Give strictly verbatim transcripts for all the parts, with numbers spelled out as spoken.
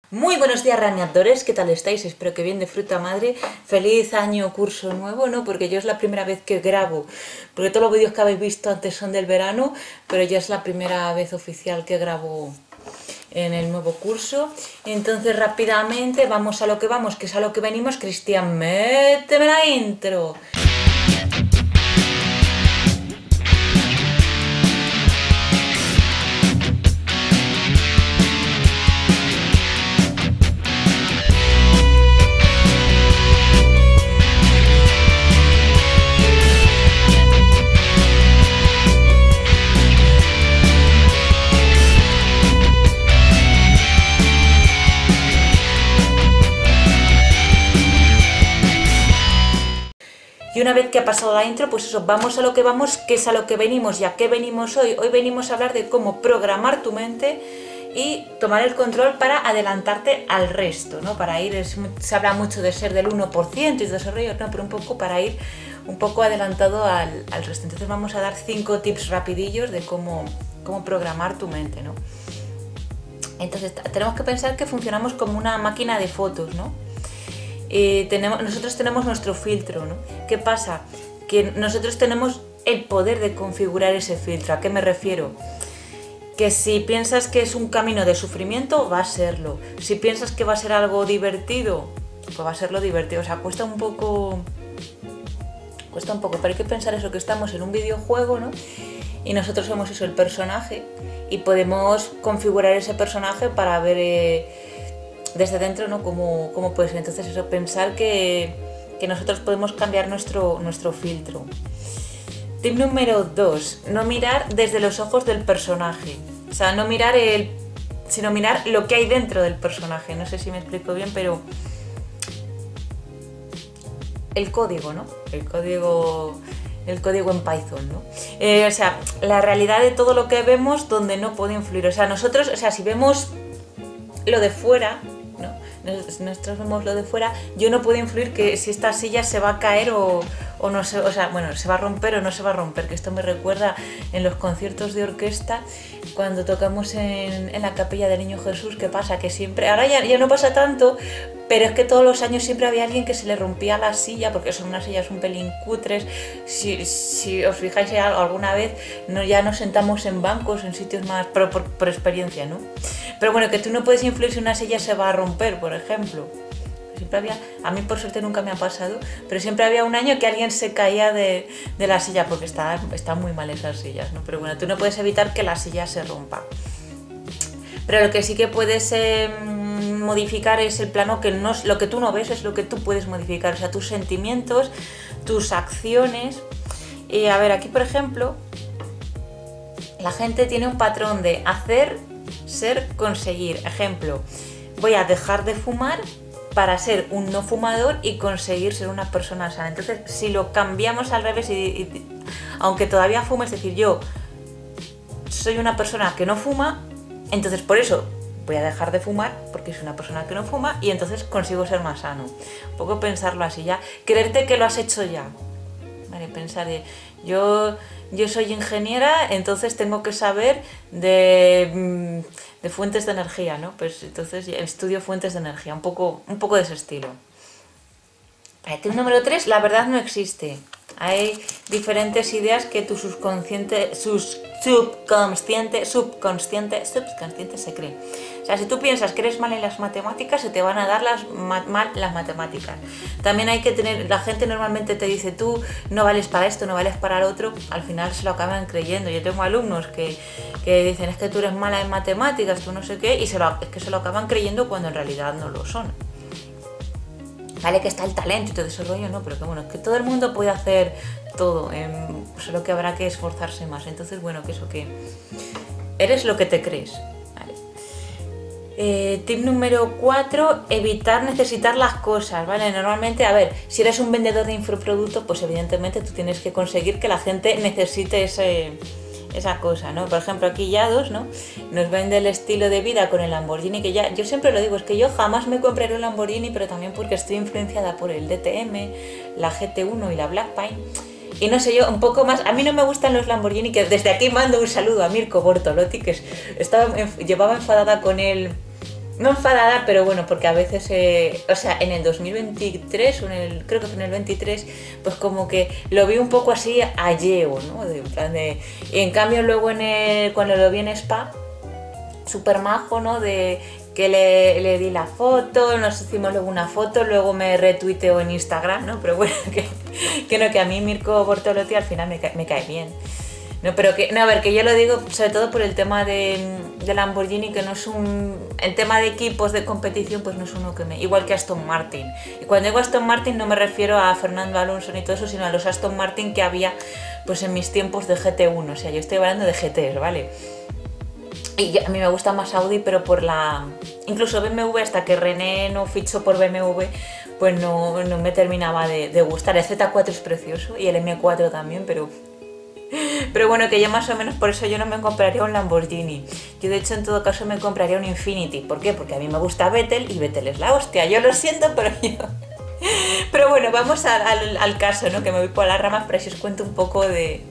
Muy buenos días, raneadores, ¿qué tal estáis? Espero que bien, de fruta madre. Feliz año, curso nuevo, ¿no? Porque yo es la primera vez que grabo, porque todos los vídeos que habéis visto antes son del verano, pero ya es la primera vez oficial que grabo en el nuevo curso. Entonces rápidamente vamos a lo que vamos, que es a lo que venimos. Cristian, méteme la intro. Y una vez que ha pasado la intro, pues eso, vamos a lo que vamos, que es a lo que venimos. ¿Y a qué venimos hoy? Hoy venimos a hablar de cómo programar tu mente y tomar el control para adelantarte al resto, ¿no? Para ir, es, se habla mucho de ser del uno por ciento y de desarrollo, no, pero un poco para ir un poco adelantado al, al resto. Entonces vamos a dar cinco tips rapidillos de cómo, cómo programar tu mente, ¿no? Entonces tenemos que pensar que funcionamos como una máquina de fotos, ¿no? Eh, tenemos, nosotros tenemos nuestro filtro, ¿no? ¿Qué pasa? Que nosotros tenemos el poder de configurar ese filtro. ¿A qué me refiero? Que si piensas que es un camino de sufrimiento, va a serlo. Si piensas que va a ser algo divertido, pues va a serlo divertido. O sea, cuesta un poco... Cuesta un poco, pero hay que pensar eso, que estamos en un videojuego, ¿no? Y nosotros somos eso, el personaje, y podemos configurar ese personaje para ver... Eh, desde dentro, ¿no? Cómo, cómo puede ser. Entonces eso, pensar que, que nosotros podemos cambiar nuestro, nuestro filtro. Tip número dos, no mirar desde los ojos del personaje. O sea, no mirar el... sino mirar lo que hay dentro del personaje. No sé si me explico bien, pero... el código, ¿no? El código... el código en Python, ¿no? Eh, o sea, la realidad de todo lo que vemos donde no puede influir. O sea, nosotros, o sea, si vemos lo de fuera, ¿no? Nosotros vemos lo de fuera, yo no puedo influir que si esta silla se va a caer o, o no se, o sea, bueno, se va a romper o no se va a romper, que esto me recuerda en los conciertos de orquesta cuando tocamos en, en la capilla del Niño Jesús. ¿Qué pasa? Que siempre, ahora ya, ya no pasa tanto, pero es que todos los años siempre había alguien que se le rompía la silla, porque son unas sillas un pelín cutres. Si, si os fijáis alguna vez, no, ya nos sentamos en bancos, en sitios más, pero por, por experiencia, ¿no? Pero bueno, que tú no puedes influir si una silla se va a romper, por ejemplo. Siempre había, a mí por suerte nunca me ha pasado, pero siempre había un año que alguien se caía de, de la silla, porque están está muy mal esas sillas, ¿no? Pero bueno, tú no puedes evitar que la silla se rompa. Pero lo que sí que puedes eh, modificar es el plano, que no, lo que tú no ves es lo que tú puedes modificar, o sea, tus sentimientos, tus acciones. Y a ver, aquí por ejemplo, la gente tiene un patrón de hacer, ser, conseguir. Ejemplo, voy a dejar de fumar para ser un no fumador y conseguir ser una persona sana. Entonces, si lo cambiamos al revés, y, y aunque todavía fume, es decir, yo soy una persona que no fuma, entonces por eso voy a dejar de fumar, porque soy una persona que no fuma, y entonces consigo ser más sano. Un poco pensarlo así ya, creerte que lo has hecho ya. Vale, pensar de, yo, yo soy ingeniera, entonces tengo que saber de, de fuentes de energía, ¿no? Pues entonces estudio fuentes de energía, un poco, un poco de ese estilo. Vale, tip número tres, la verdad no existe. Hay diferentes ideas que tu subconsciente, sus, subconsciente, subconsciente, subconsciente se cree. O sea, si tú piensas que eres mal en las matemáticas, se te van a dar las ma mal las matemáticas. También hay que tener, la gente normalmente te dice, tú no vales para esto, no vales para lo otro, al final se lo acaban creyendo. Yo tengo alumnos que, que dicen, es que tú eres mala en matemáticas, tú no sé qué, y se lo, es que se lo acaban creyendo cuando en realidad no lo son. Vale, que está el talento y todo ese rollo, ¿no? Pero que bueno, es que todo el mundo puede hacer todo, eh, solo que habrá que esforzarse más. Entonces, bueno, que eso, que eres lo que te crees. Vale. Eh, tip número cuatro, evitar necesitar las cosas, ¿vale? Normalmente, a ver, si eres un vendedor de infoproductos, pues evidentemente tú tienes que conseguir que la gente necesite ese... esa cosa, ¿no? Por ejemplo, aquí Yados, ¿no? Nos vende el estilo de vida con el Lamborghini, que ya, yo siempre lo digo, es que yo jamás me compraré un Lamborghini, pero también porque estoy influenciada por el D T M, la G T uno y la Black Pine, y no sé yo, un poco más, a mí no me gustan los Lamborghini, que desde aquí mando un saludo a Mirko Bortolotti, que estaba, llevaba enfadada con él no enfadada, pero bueno, porque a veces, eh, o sea, en el dos mil veintitrés, o en el, creo que fue en el veintitrés, pues como que lo vi un poco así a Yeo, ¿no? De, en plan de, y en cambio luego en el, cuando lo vi en Spa, súper majo, ¿no? De que le, le di la foto, nos hicimos luego una foto, luego me retuiteó en Instagram, ¿no? Pero bueno, que, que no, que a mí Mirko Bortolotti al final me, me cae bien. No, pero que, no, a ver, que yo lo digo sobre todo por el tema de, de Lamborghini, que no es un... El tema de equipos de competición, pues no es uno que me... Igual que Aston Martin. Y cuando digo Aston Martin no me refiero a Fernando Alonso ni todo eso, sino a los Aston Martin que había pues en mis tiempos de G T uno. O sea, yo estoy hablando de G Ts, ¿vale? Y a mí me gusta más Audi, pero por la... Incluso B M W, hasta que René no fichó por B M W, pues no, no me terminaba de, de gustar. El Z cuatro es precioso y el M cuatro también, pero... Pero bueno, que yo más o menos por eso yo no me compraría un Lamborghini. Yo de hecho en todo caso me compraría un Infiniti. ¿Por qué? Porque a mí me gusta Vettel y Vettel es la hostia. Yo lo siento, pero yo... Pero bueno, vamos al, al, al caso, ¿no? Que me voy por las ramas, pero si os cuento un poco de...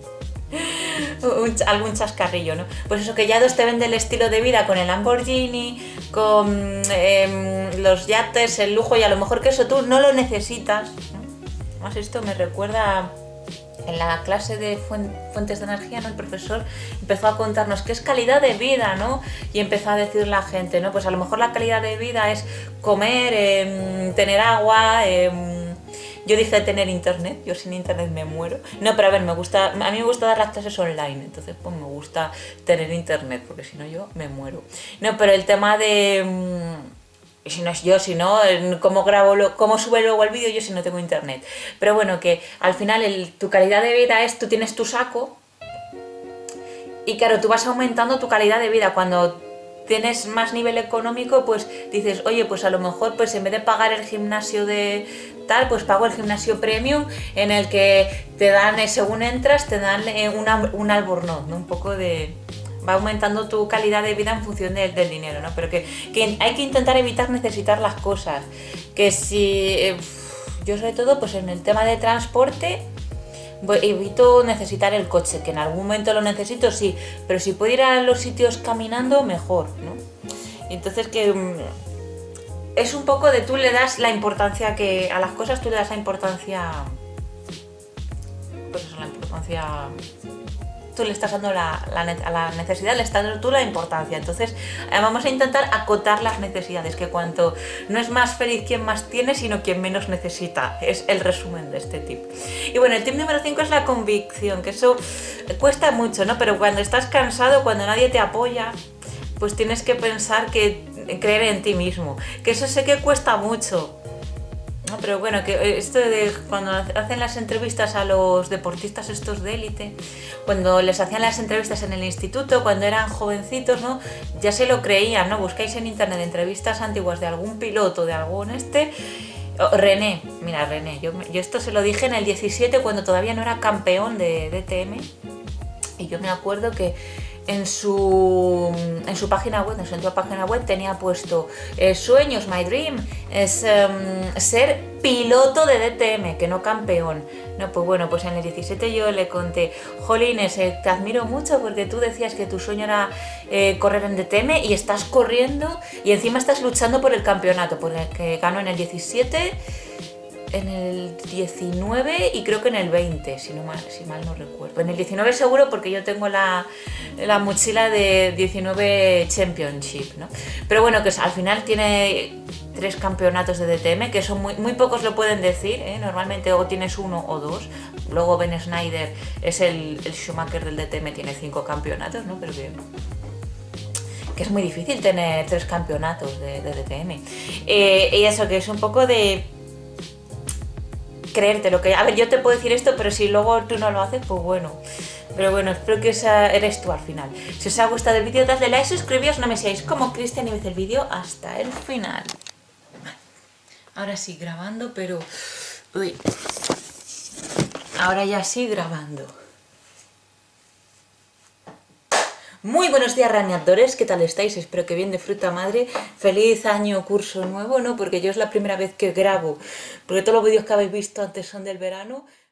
Un, algún chascarrillo, ¿no? Pues eso, que ya dos te vende el estilo de vida con el Lamborghini, con eh, los yates, el lujo, y a lo mejor que eso tú no lo necesitas, ¿no? Más esto me recuerda... En la clase de fuentes de energía, ¿no? El profesor empezó a contarnos qué es calidad de vida, ¿no? Y empezó a decir la gente, ¿no? Pues a lo mejor la calidad de vida es comer, eh, tener agua, eh, yo dije tener internet, yo sin internet me muero. No, pero a ver, me gusta, a mí me gusta dar las clases online, entonces pues me gusta tener internet, porque si no yo me muero. No, pero el tema de... Y si no es yo, si no, cómo grabo, lo, cómo sube luego el vídeo yo si no tengo internet. Pero bueno, que al final el, tu calidad de vida es, tú tienes tu saco y claro, tú vas aumentando tu calidad de vida. Cuando tienes más nivel económico, pues dices, oye, pues a lo mejor pues en vez de pagar el gimnasio de tal, pues pago el gimnasio premium en el que te dan, según entras, te dan una, un albornoz, ¿no? Un poco de... va aumentando tu calidad de vida en función de, del dinero, ¿no? Pero que, que hay que intentar evitar necesitar las cosas. Que si... Eh, yo sobre todo, pues en el tema de transporte, evito necesitar el coche, que en algún momento lo necesito, sí, pero si puedo ir a los sitios caminando, mejor, ¿no? Entonces que... Es un poco de tú le das la importancia que... A las cosas tú le das la importancia... Pues eso, la importancia... Tú le estás dando la, la, a la necesidad, le estás dando tú la importancia. Entonces vamos a intentar acotar las necesidades, que cuanto no es más feliz quien más tiene, sino quien menos necesita. Es el resumen de este tip. Y bueno, el tip número cinco es la convicción, que eso cuesta mucho, ¿no? Pero cuando estás cansado, cuando nadie te apoya, pues tienes que pensar que creer en ti mismo. Que eso sé que cuesta mucho. No, pero bueno, que esto de cuando hacen las entrevistas a los deportistas estos de élite, cuando les hacían las entrevistas en el instituto, cuando eran jovencitos, ¿no? Ya se lo creían, ¿no? Buscáis en internet entrevistas antiguas de algún piloto, de algún este... Oh, René, mira René, yo, yo esto se lo dije en el diecisiete cuando todavía no era campeón de D T M y yo me acuerdo que en su, en su página web, en su antigua página web tenía puesto eh, sueños, my dream, es um, ser piloto de D T M, que no campeón. No, pues bueno, pues en el diecisiete yo le conté, Jolines, eh, te admiro mucho porque tú decías que tu sueño era eh, correr en D T M y estás corriendo y encima estás luchando por el campeonato, porque ganó en el diecisiete, en el diecinueve y creo que en el veinte, si, no mal, si mal no recuerdo. En el diecinueve seguro porque yo tengo la, la mochila de diecinueve Championship, ¿no? Pero bueno, que al final tiene tres campeonatos de D T M, que son muy, muy pocos lo pueden decir, ¿eh? Normalmente o tienes uno o dos. Luego Ben Snyder es el, el Schumacher del D T M, tiene cinco campeonatos, ¿no? Pero que... que es muy difícil tener tres campeonatos de, de D T M. Eh, y eso, que es un poco de... creértelo, que a ver, yo te puedo decir esto, pero si luego tú no lo haces, pues bueno. Pero bueno, espero que esa eres tú al final. Si os ha gustado el vídeo, dadle like, suscribíos, no me seáis como Cristian y veis el vídeo hasta el final. Vale. Ahora sí grabando, pero... Uy. Ahora ya sí grabando. Muy buenos días, raneadores, ¿qué tal estáis? Espero que bien, de fruta madre. Feliz año, curso nuevo, ¿no? Porque yo es la primera vez que grabo, porque todos los vídeos que habéis visto antes son del verano.